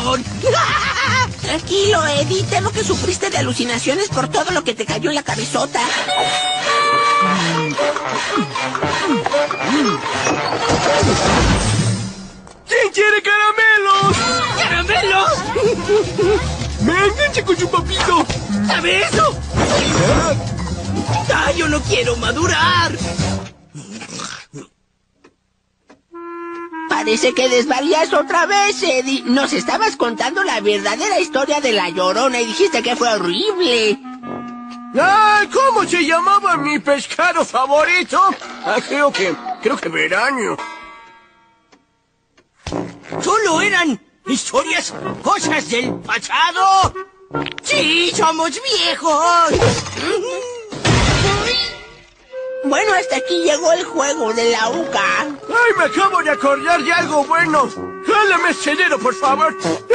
dragón. Tranquilo, Eddie. Temo que sufriste de alucinaciones por todo lo que te cayó en la cabezota. ¿Quién quiere caramelos? ¡Caramelos! ¡Vengan, con su papito! ¿Sabe eso? ¡Ah, yo no quiero madurar! Parece que desvarías otra vez, Eddie. Nos estabas contando la verdadera historia de la Llorona y dijiste que fue horrible. ¡Ay! ¿Cómo se llamaba mi pescado favorito? Creo que Veraño. ¿Solo eran historias, cosas del pasado? ¡Sí, somos viejos! Bueno, hasta aquí llegó el juego de la UCA. ¡Ay, me acabo de acordar de algo bueno! ¡Jálame ese dedo, por favor!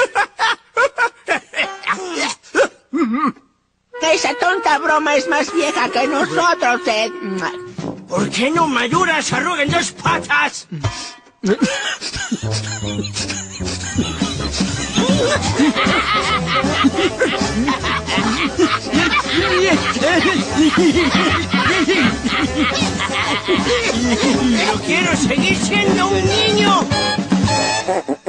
Esa tonta broma es más vieja que nosotros, Ed. ¿Por qué no maduras, arruga en dos patas? Pero quiero seguir siendo un niño.